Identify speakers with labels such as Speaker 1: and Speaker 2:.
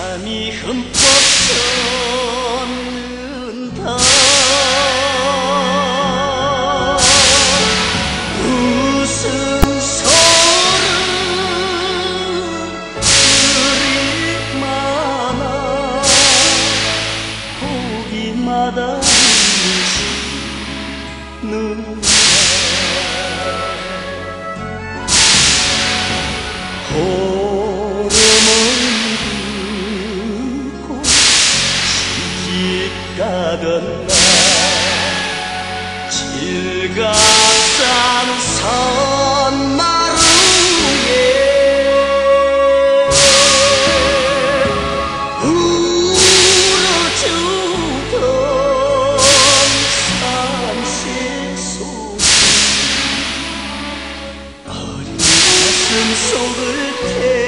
Speaker 1: 바람이 흠뻑 쳤는다. 웃음소리 그리 많아 보기마다 눈물 호름을 긋고 시집 가던 날 질갑산 산마루에 울어주던 산새소리 어린 가슴 속을